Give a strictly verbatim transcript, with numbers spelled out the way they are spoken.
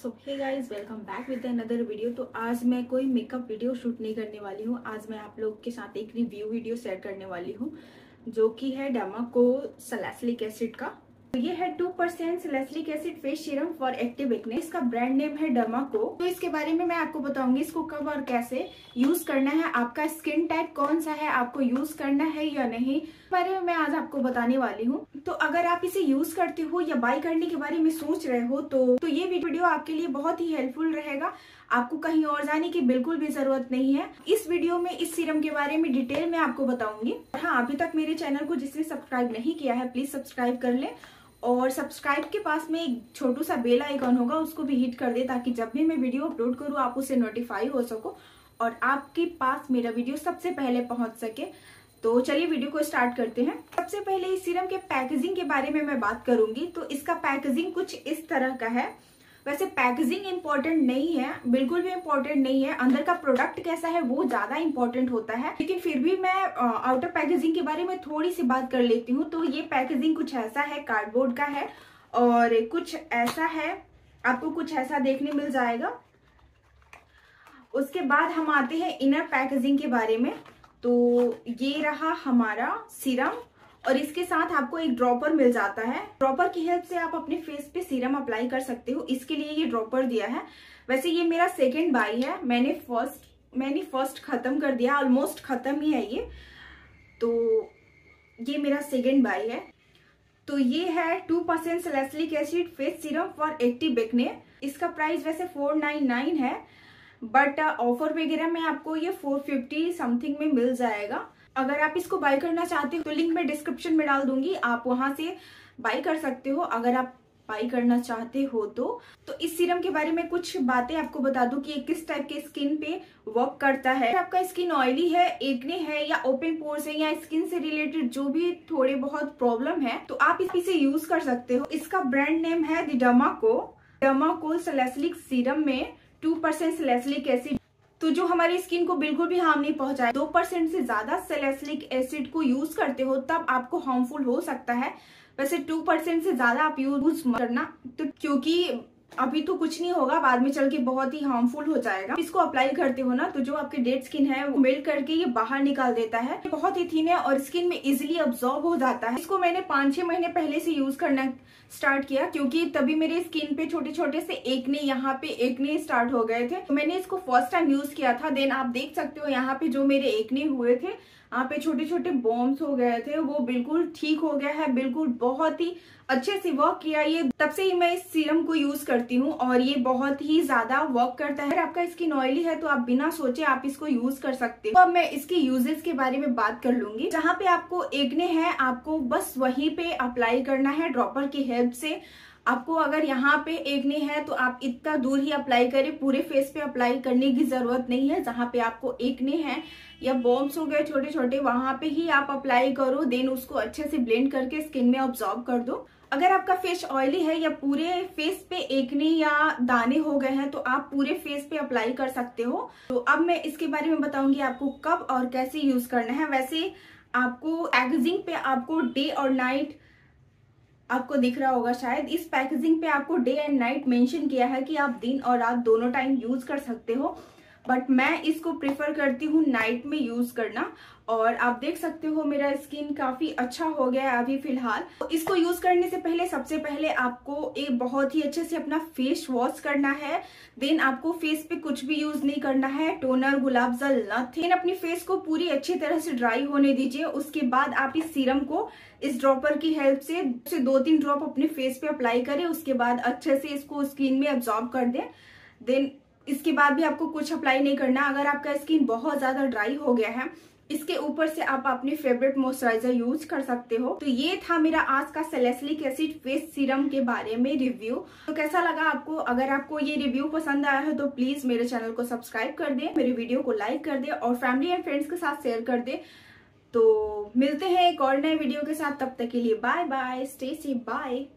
So hey guys, welcome back with another video. तो आज मैं कोई मेकअप वीडियो शूट नहीं करने वाली हूँ। आज मैं आप लोग के साथ एक रिव्यू वीडियो शेयर करने वाली हूँ जो कि है डर्माको सैलिसिलिक एसिड का। तो ये है two percent salicylic acid face serum for active acne. इसका ब्रांड नेम है डर्माको। तो इसके बारे में मैं आपको बताऊंगी इसको कब और कैसे यूज करना है, आपका स्किन टाइप कौन सा है, आपको यूज करना है या नहीं, बारे में मैं आज आपको बताने वाली हूँ। तो अगर आप इसे यूज करते हो या बाय करने के बारे में सोच रहे हो तो, तो ये वीडियो आपके लिए बहुत ही हेल्पफुल रहेगा। आपको कहीं और जाने की बिल्कुल भी जरूरत नहीं है। इस वीडियो में इस सीरम के बारे में डिटेल में आपको बताऊंगी। हाँ, अभी तक मेरे चैनल को जिसने सब्सक्राइब नहीं किया है प्लीज सब्सक्राइब कर ले और सब्सक्राइब के पास में एक छोटू सा बेल आइकन होगा, उसको भी हिट कर दे ताकि जब भी मैं वीडियो अपलोड करूँ आप उससे नोटिफाई हो सको और आपके पास मेरा वीडियो सबसे पहले पहुंच सके। तो चलिए वीडियो को स्टार्ट करते हैं। सबसे पहले इस सीरम के पैकेजिंग के बारे में मैं बात करूंगी। तो इसका पैकेजिंग कुछ इस तरह का है। वैसे पैकेजिंग इम्पोर्टेंट नहीं है, बिल्कुल भी इम्पोर्टेंट नहीं है। अंदर का प्रोडक्ट कैसा है वो ज्यादा इम्पोर्टेंट होता है, लेकिन फिर भी मैं आउटर पैकेजिंग के बारे में थोड़ी सी बात कर लेती हूँ। तो ये पैकेजिंग कुछ ऐसा है, कार्डबोर्ड का है और कुछ ऐसा है, आपको कुछ ऐसा देखने मिल जाएगा। उसके बाद हम आते हैं इनर पैकेजिंग के बारे में। तो ये रहा हमारा सीरम और इसके साथ आपको एक ड्रॉपर मिल जाता है। ड्रॉपर की हेल्प से आप अपने फेस पे सीरम अप्लाई कर सकते हो, इसके लिए ये ड्रॉपर दिया है। वैसे ये मेरा सेकंड बाई है, मैंने फर्स्ट मैंने फर्स्ट खत्म कर दिया, ऑलमोस्ट खत्म ही है ये। तो ये मेरा सेकंड बाई है। तो ये है two percent salicylic acid face serum for active acne. इसका प्राइस वैसे फोर नाइन नाइन है, बट ऑफर वगैरह में आपको ये फोर फिफ्टी समथिंग में मिल जाएगा। अगर आप इसको बाय करना चाहते हो तो लिंक मैं डिस्क्रिप्शन में डाल दूंगी, आप वहां से बाय कर सकते हो अगर आप बाय करना चाहते हो तो। तो इस सीरम के बारे में कुछ बातें आपको बता दूं कि ये किस टाइप के स्किन पे वर्क करता है। अगर आपका स्किन ऑयली है, एक्ने है या ओपन पोर्स है या स्किन से रिलेटेड जो भी थोड़े बहुत प्रॉब्लम है तो आप इसे यूज कर सकते हो। इसका ब्रांड नेम है the Dermaco. Dermaco salicylic serum में टू परसेंट सैलिसिलिक एसिड, तो जो हमारी स्किन को बिल्कुल भी हार्म नहीं पहुंचाए। दो परसेंट से ज्यादा सैलिसिलिक एसिड को यूज करते हो तब आपको हार्मफुल हो सकता है। वैसे टू परसेंट से ज्यादा आप यूज मत करना, तो क्योंकि अभी तो कुछ नहीं होगा, बाद में चल के बहुत ही हार्मफुल हो जाएगा। इसको अप्लाई करते हो ना तो जो आपके डेड स्किन है वो मेल्ट करके ये बाहर निकाल देता है। बहुत ही थिन है और स्किन में इजिली अब्सॉर्ब हो जाता है। इसको मैंने पाँच छह महीने पहले से यूज करना स्टार्ट किया क्योंकि तभी मेरे स्किन पे छोटे छोटे से एक्ने, यहाँ पे एक्ने स्टार्ट हो गए थे। तो मैंने इसको फर्स्ट टाइम यूज किया था। देन आप देख सकते हो यहाँ पे जो मेरे एक्ने हुए थे, यहाँ पे छोटे छोटे बॉम्ब्स हो गए थे, वो बिल्कुल ठीक हो गया है। बिल्कुल बहुत ही अच्छे से वर्क किया ये। तब से ही मैं इस सीरम को यूज करती हूँ और ये बहुत ही ज्यादा वर्क करता है। अगर आपका स्किन ऑयली है तो आप बिना सोचे आप इसको यूज कर सकते हो। तो अब मैं इसके यूजेस के बारे में बात कर लूंगी। जहाँ पे आपको एक्ने है आपको बस वहीं पे अप्लाई करना है ड्रॉपर की हेल्प से। आपको अगर यहाँ पे एक्ने है तो आप इतना दूर ही अप्लाई करें, पूरे फेस पे अप्लाई करने की जरूरत नहीं है। जहाँ पे आपको एक्ने है या बॉम्ब्स हो गए छोटे छोटे, वहां पे ही आप अप्लाई करो। देन उसको अच्छे से ब्लेंड करके स्किन में ऑब्जॉर्ब कर दो। अगर आपका फेस ऑयली है या पूरे फेस पे एक्ने या दाने हो गए हैं तो आप पूरे फेस पे अप्लाई कर सकते हो। तो अब मैं इसके बारे में बताऊंगी आपको कब और कैसे यूज करना है। वैसे आपको पैकेजिंग पे आपको डे और नाइट, आपको दिख रहा होगा शायद, इस पैकेजिंग पे आपको डे एंड नाइट मेंशन किया है कि आप दिन और रात दोनों टाइम यूज कर सकते हो, बट मैं इसको प्रेफर करती हूँ नाइट में यूज करना। और आप देख सकते हो मेरा स्किन काफी अच्छा हो गया है अभी फिलहाल। तो इसको यूज करने से पहले सबसे पहले आपको एक बहुत ही अच्छे से अपना फेस वॉश करना है। देन आपको फेस पे कुछ भी यूज नहीं करना है, टोनर, गुलाब जल, नथिंग। अपनी फेस को पूरी अच्छी तरह से ड्राई होने दीजिए। उसके बाद आप इस सीरम को इस ड्रॉपर की हेल्प से, से दो तीन ड्रॉप अपने फेस पे अप्लाई करें। उसके बाद अच्छे से इसको स्किन में अब्सॉर्ब कर दें। देन इसके बाद भी आपको कुछ अप्लाई नहीं करना। अगर आपका स्किन बहुत ज्यादा ड्राई हो गया है, इसके ऊपर से आप अपने फेवरेट मॉइस्चराइजर यूज कर सकते हो। तो ये था मेरा आज का सैलिसिलिक एसिड फेस सीरम के बारे में रिव्यू। तो कैसा लगा आपको? अगर आपको ये रिव्यू पसंद आया है तो प्लीज मेरे चैनल को सब्सक्राइब कर दे, मेरे वीडियो को लाइक कर दे और फैमिली एंड फ्रेंड्स के साथ शेयर कर दे। तो मिलते हैं एक और नए वीडियो के साथ, तब तक के लिए bye bye, stay safe, bye.